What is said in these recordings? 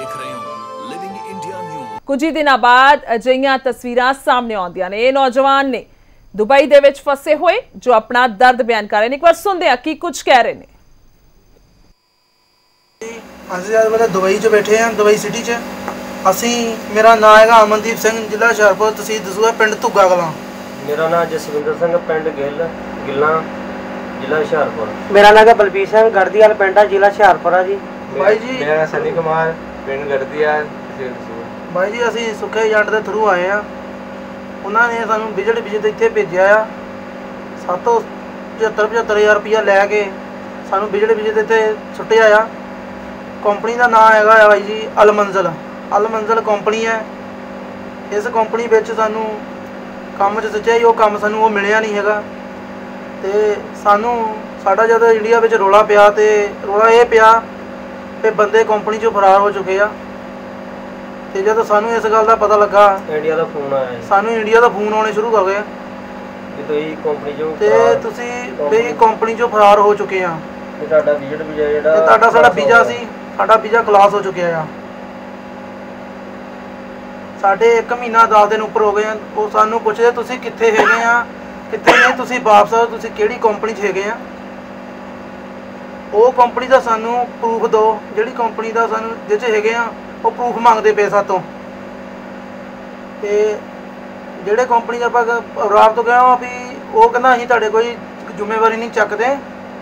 देख रहे हो लिविंग इंडिया न्यूज़। कुछ ही दिनों बाद अजिहियां तस्वीरां सामने आउंदियां ने। ਇਹ नौजवान ने दुबई ਦੇ ਵਿੱਚ फसे हुए जो अपना दर्द बयान कर रहे हैं। एक बार सुनते हैं कि कुछ कह रहे हैं। ਅਸੀਂ ਅੱਜ ਵੇਲੇ ਦੁਬਈ 'ਚ ਬੈਠੇ ਹਾਂ, ਦੁਬਈ ਸਿਟੀ 'ਚ। ਅਸੀਂ ਮੇਰਾ ਨਾਮ ਹੈਗਾ ਅਮਨਦੀਪ ਸਿੰਘ, ਜ਼ਿਲ੍ਹਾ ਹੁਸ਼ਿਆਰਪੁਰ, ਤਹਿਸੀਲ ਦਸੂਹਾ, ਪਿੰਡ ਧੁੱਗਾ ਕਲਾਂ। ਮੇਰਾ ਨਾਮ ਜਸਵਿੰਦਰ ਸਿੰਘ, ਪਿੰਡ ਗਿੱਲਾਂ, ਜ਼ਿਲ੍ਹਾ ਹੁਸ਼ਿਆਰਪੁਰ। ਮੇਰਾ ਨਾਮ ਹੈ ਬਲਬੀਰ ਸਿੰਘ, ਗੜਦੀਵਾਲ ਪਿੰਡ ਆ, ਜ਼ਿਲ੍ਹਾ ਹੁਸ਼ਿਆਰਪੁਰ ਆ ਜੀ। ਬਾਈ ਜੀ ਮੇਰਾ ਸਨੀ ਕੁਮਾਰ, ਪਿੰਡ ਗੜਦੀਵਾਲ, ਤਹਿਸੀਲ ਦਸੂਹਾ। ਬਾਈ ਜੀ ਅਸੀਂ ਸੁੱਖੇ ਏਜੰਟ ਦੇ ਥਰੂ ਆਏ ਆ। ਉਹਨਾਂ ਨੇ ਸਾਨੂੰ ਵਿਜ਼ਿਟ ਇੱਥੇ ਭੇਜਿਆ ਆ। 75,000 ਰੁਪਇਆ ਲੈ ਕੇ ਸਾਨੂੰ ਵਿਜ਼ਿਟ ਇੱਥੇ ਸੁੱਟਿਆ ਆ। ਕੰਪਨੀ ਦਾ ਨਾਮ ਹੈਗਾ ਬਾਈ ਜੀ ਅਲਮੰਜ਼ਲ ਕੰਪਨੀ ਹੈ। ਇਸ ਕੰਪਨੀ ਵਿੱਚ ਸਾਨੂੰ ਕੰਮ 'ਚ ਸੱਚਿਆ ਹੀ ਉਹ ਕੰਮ ਸਾਨੂੰ ਉਹ ਮਿਲਿਆ ਨਹੀਂ ਹੈਗਾ। ਤੇ ਸਾਨੂੰ ਸਾਡਾ ਜਦੋਂ ਇੰਡੀਆ ਵਿੱਚ ਰੌਲਾ ਪਿਆ ਤੇ ਰੌਲਾ ਇਹ ਪਿਆ ਕਿ ਬੰਦੇ ਕੰਪਨੀ 'ਚੋਂ ਫਰਾਰ ਹੋ ਚੁੱਕੇ ਆ। ਤੇ ਜਦੋਂ ਸਾਨੂੰ ਇਸ ਗੱਲ ਦਾ ਪਤਾ ਲੱਗਾ, ਇੰਡੀਆ ਦਾ ਫੋਨ ਆਇਆ ਜੀ। ਸਾਨੂੰ ਇੰਡੀਆ ਦਾ ਫੋਨ ਆਉਣੇ ਸ਼ੁਰੂ ਹੋ ਗਏ ਵੀ ਤੁਸੀਂ ਕੰਪਨੀ ਚੋਂ ਤੇ ਤੁਸੀਂ ਵੀ ਕੰਪਨੀ 'ਚੋਂ ਫਰਾਰ ਹੋ ਚੁੱਕੇ ਆ ਤੇ ਤੁਹਾਡਾ ਵੀਜ਼ਾ ਜਿਹੜਾ ਤੇ ਤੁਹਾਡਾ ਸਾਡਾ ਵੀਜ਼ਾ ਸੀ, ਸਾਡਾ ਵੀਜ਼ਾ ਖਲਾਸ ਹੋ ਚੁੱਕਿਆ ਆ। ਸਾਡੇ 1 ਮਹੀਨਾ 10 ਦਿਨ ਉੱਪਰ ਹੋ ਗਏ ਆ। ਉਹ ਸਾਨੂੰ ਪੁੱਛਦੇ ਤੁਸੀਂ ਕਿੱਥੇ ਹੈਗੇ ਆ, ਕਿੱਥੇ ਨਹੀਂ, ਤੁਸੀਂ ਵਾਪਸ ਆਓ, ਤੁਸੀਂ ਕਿਹੜੀ ਕੰਪਨੀ 'ਚ ਹੈਗੇ ਆ। ਉਹ ਕੰਪਨੀ ਦਾ ਸਾਨੂੰ ਪ੍ਰੂਫ ਦਿਓ, ਜਿਹੜੀ ਕੰਪਨੀ ਦਾ ਸਾਨੂੰ ਜਿਹ 'ਚ ਹੈਗੇ ਆ ਉਹ ਪ੍ਰੂਫ ਮੰਗਦੇ ਪਏ ਸਾਤੋਂ। ਤੇ ਜਿਹੜੇ ਕੰਪਨੀ ਦਾ ਆਪਾਂ ਰਾਬ ਤੋਂ ਗਿਆ ਵੀ ਉਹ ਕਹਿੰਦਾ ਅਸੀਂ ਤੁਹਾਡੇ ਕੋਈ ਜ਼ਿੰਮੇਵਾਰੀ ਨਹੀਂ ਚੱਕਦੇ।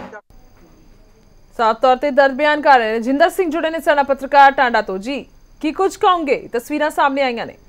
साफ तौर पर दर्द बयान कर रहे हैं। जिंदर सिंह जुड़े ने साडा पत्रकार टांडा तो जी की कुछ कहोगे? तस्वीरां सामने आईयां ने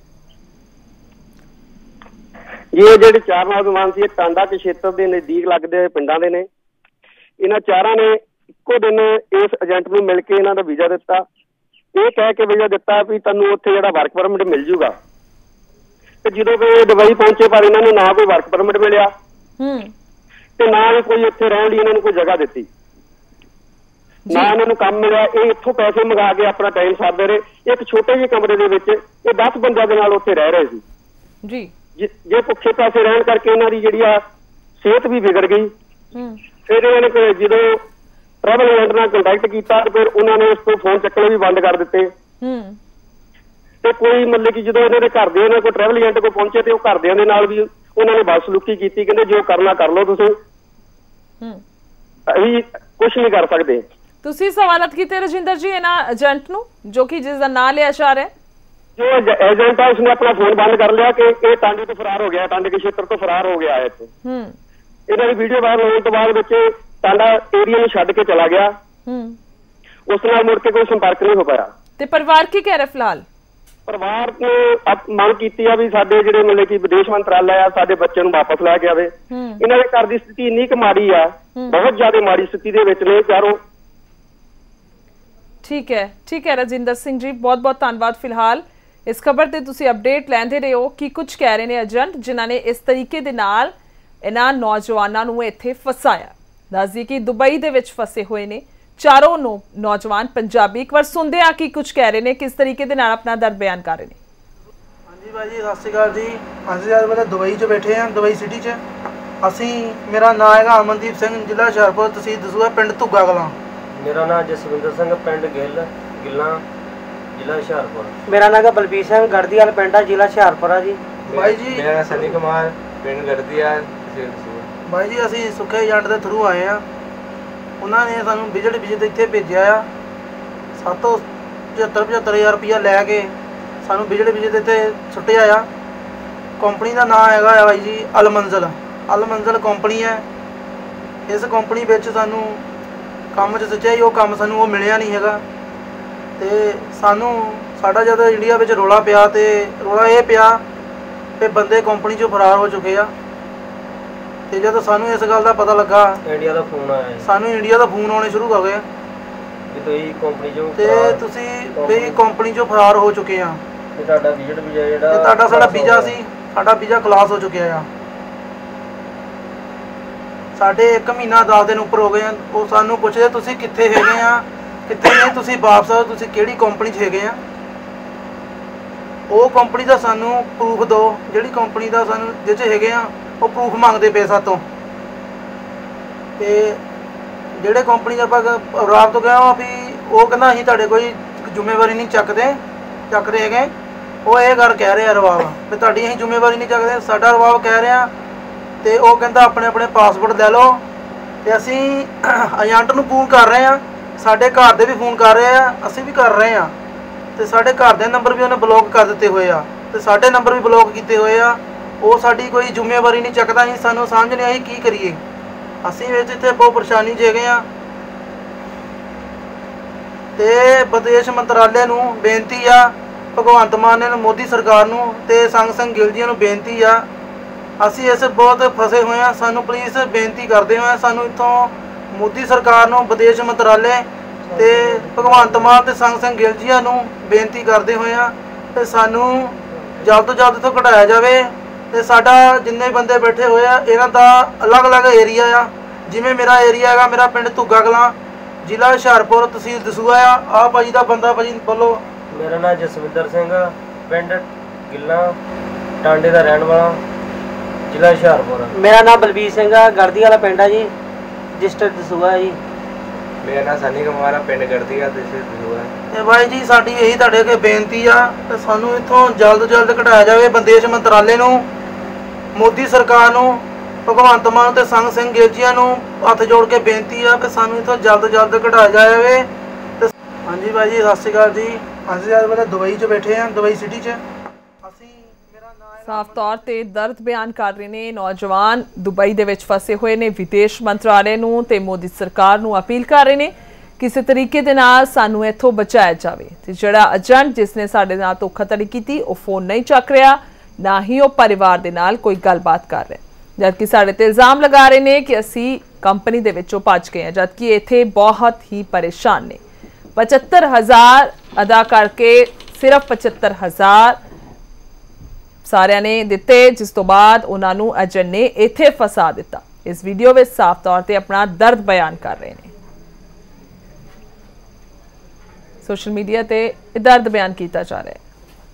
जी। ये ਜਿਹੜੇ 4 ਨੌਜਵਾਨ ਸੀ, ਟਾਂਡਾ ਦੇ ਖੇਤਰ ਦੇ ਨਜ਼ਦੀਕ ਲੱਗਦੇ ਹੋਏ ਪਿੰਡਾਂ ਦੇ ਨੇ। ਇਹਨਾਂ ਚਾਰਾਂ ਨੇ ਇੱਕੋ ਦਿਨ ਇਸ ਏਜੰਟ ਨੂੰ ਮਿਲ ਕੇ ਇਹਨਾਂ ਦਾ ਵੀਜ਼ਾ ਦਿੱਤਾ। ਇਹ ਕਹਿ ਕੇ ਵੀਜ਼ਾ ਦਿੱਤਾ ਵੀ ਤੁਹਾਨੂੰ ਉੱਥੇ ਜਿਹੜਾ ਵਰਕ ਪਰਮਿਟ ਮਿਲ ਜੂਗਾ। ਤੇ ਜਦੋਂ ਕਿ ਦੁਬਈ ਪਹੁੰਚੇ ਪਰ ਇਹਨਾਂ ਨੂੰ ਨਾ ਕੋਈ ਵਰਕ ਪਰਮਿਟ ਮਿਲਿਆ ਤੇ ਨਾ ਹੀ ਕੋਈ ਇੱਥੇ ਰਹਿਣ ਲਈ ਇਹਨਾਂ ਨੂੰ ਕੋਈ ਜਗ੍ਹਾ ਦਿੱਤੀ, ਨਾ ਇਹਨਾਂ ਨੂੰ ਕੰਮ ਮਿਲਿਆ। ਇਹ ਇੱਥੋਂ ਪੈਸੇ ਮੰਗਾ ਕੇ ਆਪਣਾ ਟਾਈਮ ਸਾਰਦੇ ਰਹੇ। ਇੱਕ ਛੋਟੇ ਜਿਹੇ ਕਮਰੇ ਦੇ ਵਿੱਚ ਇਹ 10 ਬੰਦਿਆਂ ਦੇ ਨਾਲ ਉੱਥੇ ਰਹਿ ਰਹੇ ਸੀ ਜੀ। ਜੇ ਭੁੱਖੇ ਪੈਸੇ ਰਹਿਣ ਕਰਕੇ ਇਹਨਾਂ ਦੀ ਜਿਹੜੀ ਆ ਸਿਹਤ ਵੀ ਵਿਗੜ ਗਈ। ਫਿਰ ਇਹਨਾਂ ਨੇ ਜਦੋਂ ਟਰੈਵਲ ਏਜੰਟ ਨਾਲ ਕੰਟੈਕਟ ਕੀਤਾ ਤੇ ਫਿਰ ਉਹਨਾਂ ਨੇ ਉਸ ਤੋਂ ਫੋਨ ਚੱਕਣੇ ਵੀ ਬੰਦ ਕਰ ਦਿੱਤੇ। ਤੇ ਕੋਈ ਮਤਲਬ ਕਿ ਜਦੋਂ ਇਹਨਾਂ ਦੇ ਘਰ ਦੇ ਇਹਨਾਂ ਕੋਲ ਟਰੈਵਲ ਏਜੰਟ ਕੋਲ ਪਹੁੰਚੇ ਤੇ ਉਹ ਘਰਦਿਆਂ ਦੇ ਨਾਲ ਵੀ ਉਹਨਾਂ ਨੇ ਬਦਸਲੂਕੀ ਕੀਤੀ। ਕਹਿੰਦੇ ਜੋ ਕਰਨਾ ਕਰ ਲਓ, ਤੁਸੀਂ ਅਸੀਂ ਕੁਛ ਨਹੀਂ ਕਰ ਸਕਦੇ। ਤੁਸੀਂ ਸਵਾਲਤ ਕੀਤੇ ਰਜਿੰਦਰ ਜੀ ਇਹਨਾਂ ਏਜੰਟ ਨੂੰ ਜੋ ਕਿ ਜਿਸ ਦਾ ਨਾਂ ਲਿਆ ਜਾ ਰਿਹਾ? ਜੋ ਏਜੰਟ ਆ ਉਸਨੇ ਆਪਣਾ ਫੋਨ ਬੰਦ ਕਰ ਲਿਆ ਕਿ ਇਹ ਟਾਂਡੇ ਤੋਂ ਫਰਾਰ ਹੋ ਗਿਆ, ਟਾਂਡੇ ਦੇ ਖੇਤਰ ਤੋਂ ਫਰਾਰ ਹੋ ਗਿਆ। ਇੱਥੇ ਇਹਨਾਂ ਦੀ ਵੀਡੀਓ ਵਾਇਰਲ ਹੋਣ ਤੋਂ ਬਾਅਦ ਵਿੱਚ ਟਾਂਡਾ ਏਰੀਆ ਨੂੰ ਛੱਡ ਕੇ ਚਲਾ ਗਿਆ। ਉਸ ਨਾਲ ਮੁੜ ਕੇ ਕੋਈ ਸੰਪਰਕ ਨਹੀਂ ਹੋ ਪਾਇਆ। ਤੇ ਪਰਿਵਾਰ ਕੀ ਕਹਿ ਰਿਹਾ ਫਿਲਹਾਲ? ਪਰਿਵਾਰ ਨੇ ਮੰਗ ਕੀਤੀ ਆ ਵੀ ਸਾਡੇ ਜਿਹੜੇ ਮਤਲਬ ਕਿ ਵਿਦੇਸ਼ ਮੰਤਰਾਲਾ ਆ ਸਾਡੇ ਬੱਚੇ ਨੂੰ ਵਾਪਸ ਲੈ ਕੇ ਆਵੇ। ਇਹਨਾਂ ਦੇ ਘਰ ਦੀ ਸਥਿਤੀ ਇੰਨੀ ਕੁ ਮਾੜੀ ਆ, ਬਹੁਤ ਜ਼ਿਆਦਾ ਮਾੜੀ ਸਥਿਤੀ ਦੇ ਵਿੱਚ ਨੇ ਚਾਰੋਂ। ठीक है रजिंदर सिंह जी, बहुत बहुत धन्यवाद। फिलहाल इस खबर से तुसी अपडेट लैंदे रहे हो कि कुछ कह रहे हैं एजेंट जिन्होंने इस तरीके दे नाल इन्हां नौजवानों नूं इत्थे फसाया। दस दी कि दुबई दे विच फसे हुए ने चारों नौजवान पंजाबी। एक बार सुनते हैं कि कुछ कह रहे हैं, किस तरीके दे नाल अपना दर्द बयान कर रहे हैं। हाँ जी भाई जी, सत श्री अकाल जी। ਅਸੀਂ ਅੱਜ ਵੇਲੇ ਦੁਬਈ 'ਚ ਬੈਠੇ ਹਾਂ, ਦੁਬਈ ਸਿਟੀ 'ਚ। ਅਸੀਂ ਮੇਰਾ ਨਾਮ ਹੈਗਾ ਅਮਨਦੀਪ ਸਿੰਘ, ਜ਼ਿਲ੍ਹਾ ਹੁਸ਼ਿਆਰਪੁਰ, ਤਹਿਸੀਲ ਦਸੂਹਾ, ਪਿੰਡ ਧੁੱਗਾ ਕਲਾਂ। ਮੇਰਾ ਨਾਮ ਜਸਵਿੰਦਰ ਸਿੰਘ, ਪਿੰਡ ਗਿੱਲਾਂ, ਜ਼ਿਲ੍ਹਾ ਹੁਸ਼ਿਆਰਪੁਰ। ਮੇਰਾ ਨਾਮ ਹੈ ਬਲਬੀਰ ਸਿੰਘ, ਗੜਦੀਵਾਲ ਪਿੰਡ ਆ, ਜ਼ਿਲ੍ਹਾ ਹੁਸ਼ਿਆਰਪੁਰ ਆ ਜੀ। ਬਾਈ ਜੀ ਮੇਰਾ ਸਨੀ ਕੁਮਾਰ, ਪਿੰਡ ਗੜਦੀਵਾਲ, ਤਹਿਸੀਲ ਦਸੂਹਾ। ਬਾਈ ਜੀ ਅਸੀਂ ਸੁੱਖੇ ਏਜੰਟ ਦੇ ਥਰੂ ਆਏ ਆ। ਉਹਨਾਂ ਨੇ ਸਾਨੂੰ ਵਿਜ਼ਿਟ ਇੱਥੇ ਭੇਜਿਆ ਆ। 75,000 ਰੁਪਇਆ ਲੈ ਕੇ ਸਾਨੂੰ ਵਿਜ਼ਿਟ ਇੱਥੇ ਸੁੱਟਿਆ ਆ। ਕੰਪਨੀ ਦਾ ਨਾਮ ਹੈਗਾ ਬਾਈ ਜੀ ਅਲਮੰਜ਼ਲ ਕੰਪਨੀ ਹੈ। ਇਸ ਕੰਪਨੀ ਵਿੱਚ ਸਾਨੂੰ ਕੰਮ 'ਚ ਸੱਚਿਆ ਹੀ ਉਹ ਕੰਮ ਸਾਨੂੰ ਉਹ ਮਿਲਿਆ ਨਹੀਂ ਹੈਗਾ। ਤੇ ਸਾਨੂੰ ਸਾਡਾ ਜਦੋਂ ਇੰਡੀਆ ਵਿੱਚ ਰੌਲਾ ਪਿਆ ਤੇ ਰੌਲਾ ਇਹ ਪਿਆ ਕਿ ਬੰਦੇ ਕੰਪਨੀ 'ਚੋਂ ਫਰਾਰ ਹੋ ਚੁੱਕੇ ਆ। ਤੇ ਜਦੋਂ ਸਾਨੂੰ ਇਸ ਗੱਲ ਦਾ ਪਤਾ ਲੱਗਾ, ਇੰਡੀਆ ਦਾ ਫੋਨ ਆਇਆ ਜੀ। ਸਾਨੂੰ ਇੰਡੀਆ ਦਾ ਫੋਨ ਆਉਣੇ ਸ਼ੁਰੂ ਹੋ ਗਏ ਵੀ ਤੁਸੀਂ ਕੰਪਨੀ ਚੋਂ ਤੇ ਤੁਸੀਂ ਵੀ ਕੰਪਨੀ 'ਚੋਂ ਫਰਾਰ ਹੋ ਚੁੱਕੇ ਆ ਤੇ ਤੁਹਾਡਾ ਵੀਜ਼ਾ ਜਿਹੜਾ ਤੇ ਤੁਹਾਡਾ ਸਾਡਾ ਵੀਜ਼ਾ ਸੀ, ਸਾਡਾ ਵੀਜ਼ਾ ਖਲਾਸ ਹੋ ਚੁੱਕਿਆ ਆ। ਸਾਡੇ 1 ਮਹੀਨਾ 10 ਦਿਨ ਉੱਪਰ ਹੋ ਗਏ ਆ। ਉਹ ਸਾਨੂੰ ਪੁੱਛਦੇ ਤੁਸੀਂ ਕਿੱਥੇ ਹੈਗੇ ਆ, ਕਿੱਥੇ ਨਹੀਂ, ਤੁਸੀਂ ਵਾਪਸ ਆਓ, ਤੁਸੀਂ ਕਿਹੜੀ ਕੰਪਨੀ 'ਚ ਹੈਗੇ ਆ। ਉਹ ਕੰਪਨੀ ਦਾ ਸਾਨੂੰ ਪ੍ਰੂਫ ਦਿਓ, ਜਿਹੜੀ ਕੰਪਨੀ ਦਾ ਸਾਨੂੰ ਜਿਹ 'ਚ ਹੈਗੇ ਆ ਉਹ ਪ੍ਰੂਫ ਮੰਗਦੇ ਪਏ ਸਾਤੋਂ। ਤੇ ਜਿਹੜੇ ਕੰਪਨੀ ਦਾ ਆਪਾਂ ਰਾਬ ਤੋਂ ਗਿਆ ਵੀ ਉਹ ਕਹਿੰਦਾ ਅਸੀਂ ਤੁਹਾਡੇ ਕੋਈ ਜ਼ਿੰਮੇਵਾਰੀ ਨਹੀਂ ਚੱਕਦੇ ਹੈਗੇ। ਉਹ ਇਹ ਗੱਲ ਕਹਿ ਰਿਹਾ ਰਬਾਬ ਵੀ ਤੁਹਾਡੀ ਅਸੀਂ ਜ਼ਿੰਮੇਵਾਰੀ ਨਹੀਂ ਚੱਕਦੇ, ਸਾਡਾ ਰਬਾਬ ਕਹਿ ਰਿਹਾ। ਤੇ ਉਹ ਕਹਿੰਦਾ ਆਪਣੇ ਆਪਣੇ ਪਾਸਪੋਰਟ ਲੈ ਲਓ। ਤੇ ਅਸੀਂ ਏਜੰਟ ਨੂੰ ਫੋਨ ਕਰ ਰਹੇ ਹਾਂ, ਸਾਡੇ ਘਰ ਦੇ ਵੀ ਫੋਨ ਕਰ ਰਹੇ ਆ, ਅਸੀਂ ਵੀ ਕਰ ਰਹੇ ਹਾਂ। ਤੇ ਸਾਡੇ ਘਰ ਦੇ ਨੰਬਰ ਵੀ ਉਹਨੇ ਬਲੌਕ ਕਰ ਦਿੱਤੇ ਹੋਏ ਆ ਤੇ ਸਾਡੇ ਨੰਬਰ ਵੀ ਬਲੌਕ ਕੀਤੇ ਹੋਏ ਆ। ਉਹ ਸਾਡੀ ਕੋਈ ਜ਼ਿੰਮੇਵਾਰੀ ਨਹੀਂ ਚੱਕਦਾ। ਅਸੀਂ ਸਾਨੂੰ ਸਮਝ ਨਹੀਂ ਆਈ ਕੀ ਕਰੀਏ। ਅਸੀਂ ਵਿੱਚ ਇੱਥੇ ਬਹੁਤ ਪਰੇਸ਼ਾਨੀ 'ਚ ਹੈਗੇ ਆ। ਤੇ ਵਿਦੇਸ਼ ਮੰਤਰਾਲੇ ਨੂੰ ਬੇਨਤੀ ਆ, ਭਗਵੰਤ ਮਾਨ ਨੇ ਮੋਦੀ ਸਰਕਾਰ ਨੂੰ ਤੇ ਸੰਗ ਗਿੱਲ ਜੀ ਨੂੰ ਬੇਨਤੀ ਆ, ਅਸੀਂ ਇਸ ਬਹੁਤ ਫਸੇ ਹੋਏ ਆ। ਸਾਨੂੰ ਪਲੀਜ਼ ਬੇਨਤੀ ਕਰਦੇ ਹੋਏ ਸਾਨੂੰ ਇੱਥੋਂ ਮੋਦੀ ਸਰਕਾਰ ਨੂੰ, ਵਿਦੇਸ਼ ਮੰਤਰਾਲੇ ਤੇ ਭਗਵੰਤ ਮਾਨ ਤੇ ਸੰਗ ਗਿੱਲ ਜੀ ਨੂੰ ਬੇਨਤੀ ਕਰਦੇ ਹੋਏ ਆ ਤੇ ਸਾਨੂੰ ਜਲਦ ਤੋਂ ਜਲਦ ਇੱਥੋਂ ਕਢਾਇਆ ਜਾਵੇ। ਤੇ ਸਾਡਾ ਜਿੰਨੇ ਬੰਦੇ ਬੈਠੇ ਹੋਏ ਆ ਇਹਨਾਂ ਦਾ ਅਲੱਗ-ਅਲੱਗ ਏਰੀਆ ਆ। ਜਿਵੇਂ ਮੇਰਾ ਏਰੀਆ ਹੈਗਾ, ਮੇਰਾ ਪਿੰਡ ਧੁੱਗਾ ਕਲਾਂ, ਜ਼ਿਲ੍ਹਾ ਹੁਸ਼ਿਆਰਪੁਰ, ਤਹਿਸੀਲ ਦਸੂਹਾ ਆ ਭਾਜੀ ਦਾ ਬੰਦਾ। ਭਾਜੀ ਬੋਲੋ। ਮੇਰਾ ਨਾਮ ਜਸਵਿੰਦਰ ਸਿੰਘ, ਪਿੰਡ ਗਿੱਲਾਂ ਟਾਂਡੇ ਦਾ ਰਹਿਣ ਵਾਲਾ, ਜ਼ਿਲ੍ਹਾ ਹੁਸ਼ਿਆਰਪੁਰ। ਮੇਰਾ ਨਾਮ ਬਲਬੀਰ ਸਿੰਘ ਆ, ਗੜਦੀ ਵਾਲਾ ਪਿੰਡ ਆ ਜੀ, ਡਿਸਟ੍ਰਿਕਟ ਦਸੂਹਾ ਜੀ। ਮੇਰਾ ਨਾਮ ਸਨੀ ਕੁਮਾਰ ਆ, ਪਿੰਡ ਗੜਦੀ ਆ, ਤਹਿਸੀਲ ਦਸੂਹਾ। ਤੇ ਭਾਈ ਜੀ ਸਾਡੀ ਇਹੀ ਤੁਹਾਡੇ ਅੱਗੇ ਬੇਨਤੀ ਆ ਤੇ ਸਾਨੂੰ ਇੱਥੋਂ ਜਲਦ ਤੋਂ ਜਲਦ ਕਢਾਇਆ ਜਾਵੇ। ਵਿਦੇਸ਼ ਮੰਤਰਾਲੇ ਨੂੰ, ਮੋਦੀ ਸਰਕਾਰ ਨੂੰ, ਭਗਵੰਤ ਮਾਨ ਤੇ ਸੰਗ ਗਿੱਲ ਜੀ ਨੂੰ ਹੱਥ ਜੋੜ ਕੇ ਬੇਨਤੀ ਆ ਕਿ ਸਾਨੂੰ ਇੱਥੋਂ ਜਲਦ ਤੋਂ ਜਲਦ ਕਢਾਇਆ ਜਾਵੇ। ਤੇ ਹਾਂਜੀ ਭਾਈ ਜੀ, ਸਤਿ ਸ਼੍ਰੀ ਅਕਾਲ ਜੀ। ਅਸੀਂ ਅੱਜ ਵੇਲੇ ਦੁਬਈ 'ਚ ਬੈਠੇ ਹਾਂ, ਦੁਬਈ ਸਿਟੀ 'ਚ। ਅਸੀਂ ਮੇਰਾ ਨਾਮ ਸਾਫ਼ ਤੌਰ ਤੇ ਦਰਦ ਬਿਆਨ ਕਰ ਰਹੇ ਨੇ ਨੌਜਵਾਨ, ਦੁਬਈ ਦੇ ਵਿੱਚ ਫਸੇ ਹੋਏ ਨੇ। ਵਿਦੇਸ਼ ਮੰਤਰਾਲੇ ਨੂੰ ਤੇ ਮੋਦੀ ਸਰਕਾਰ ਨੂੰ ਅਪੀਲ ਕਰ ਰਹੇ ਨੇ ਕਿਸੇ ਤਰੀਕੇ ਦੇ ਨਾਲ ਸਾਨੂੰ ਇੱਥੋਂ ਬਚਾਇਆ ਜਾਵੇ। ਤੇ ਜਿਹੜਾ ਏਜੰਟ ਜਿਸ ਨੇ ਸਾਡੇ ਨਾਲ ਧੋਖਾਧੜੀ ਕੀਤੀ ਉਹ ਫੋਨ ਨਹੀਂ ਚੱਕ ਰਿਹਾ, ਨਾ ਹੀ ਉਹ ਪਰਿਵਾਰ ਦੇ ਨਾਲ ਕੋਈ ਗੱਲਬਾਤ ਕਰ ਰਿਹਾ, ਜਦਕਿ ਸਾਡੇ ਤੇ ਇਲਜ਼ਾਮ ਲਗਾ ਰਹੇ ਨੇ ਕਿ ਅਸੀਂ ਕੰਪਨੀ ਦੇ ਵਿੱਚੋਂ ਭੱਜ ਗਏ ਹਾਂ, ਜਦਕਿ ਇੱਥੇ ਬਹੁਤ ਹੀ ਪਰੇਸ਼ਾਨ ਨੇ। 75,000 ਅਦਾ ਕਰਕੇ ਸਿਰਫ 75,000 ਸਾਰਿਆਂ ਨੇ ਦਿੱਤੇ, ਜਿਸ ਤੋਂ ਬਾਅਦ ਉਹਨਾਂ ਨੂੰ ਏਜੰਟ ਨੇ ਇੱਥੇ ਫਸਾ ਦਿੱਤਾ। ਇਸ ਵੀਡੀਓ ਵਿੱਚ ਸਾਫ਼ ਤੌਰ ਤੇ ਆਪਣਾ ਦਰਦ ਬਿਆਨ ਕਰ ਰਹੇ ਨੇ। ਸੋਸ਼ਲ ਮੀਡੀਆ ਤੇ ਇਹ ਦਰਦ ਬਿਆਨ ਕੀਤਾ ਜਾ ਰਿਹਾ ਹੈ।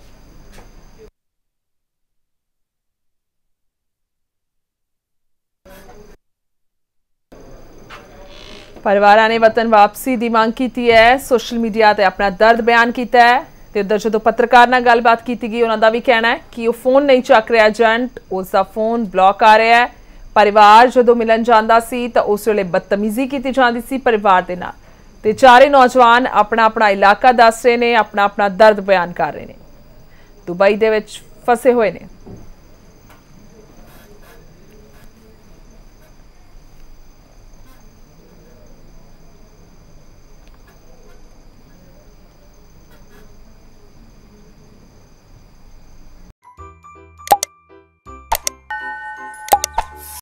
ਪਰਿਵਾਰਾਂ ਨੇ ਵਤਨ ਵਾਪਸੀ ਦੀ ਮੰਗ ਕੀਤੀ ਹੈ, ਸੋਸ਼ਲ ਮੀਡੀਆ ਤੇ ਆਪਣਾ ਦਰਦ ਬਿਆਨ ਕੀਤਾ ਹੈ। ਤੇ ਉਧਰ ਜਦੋਂ ਪੱਤਰਕਾਰ ਨਾਲ ਗੱਲਬਾਤ ਕੀਤੀ ਗਈ, ਉਹਨਾਂ ਦਾ ਵੀ ਕਹਿਣਾ ਹੈ ਕਿ ਉਹ ਫੋਨ ਨਹੀਂ ਚੱਕ ਰਿਹਾ ਏਜੰਟ, ਉਸ ਦਾ ਫੋਨ ਬਲੌਕ ਆ ਰਿਹਾ ਹੈ। ਪਰਿਵਾਰ ਜਦੋਂ ਮਿਲਣ ਜਾਂਦਾ ਸੀ ਤਾਂ ਉਸ ਵੇਲੇ ਬਦਤਮੀਜ਼ੀ ਕੀਤੀ ਜਾਂਦੀ ਸੀ ਪਰਿਵਾਰ ਦੇ ਨਾਲ। ਤੇ ਚਾਰੇ ਨੌਜਵਾਨ ਆਪਣਾ ਆਪਣਾ ਇਲਾਕਾ ਦੱਸ ਰਹੇ ਨੇ, ਆਪਣਾ ਆਪਣਾ ਦਰਦ ਬਿਆਨ ਕਰ ਰਹੇ ਨੇ, ਦੁਬਈ ਦੇ ਵਿੱਚ ਫਸੇ ਹੋਏ ਨੇ।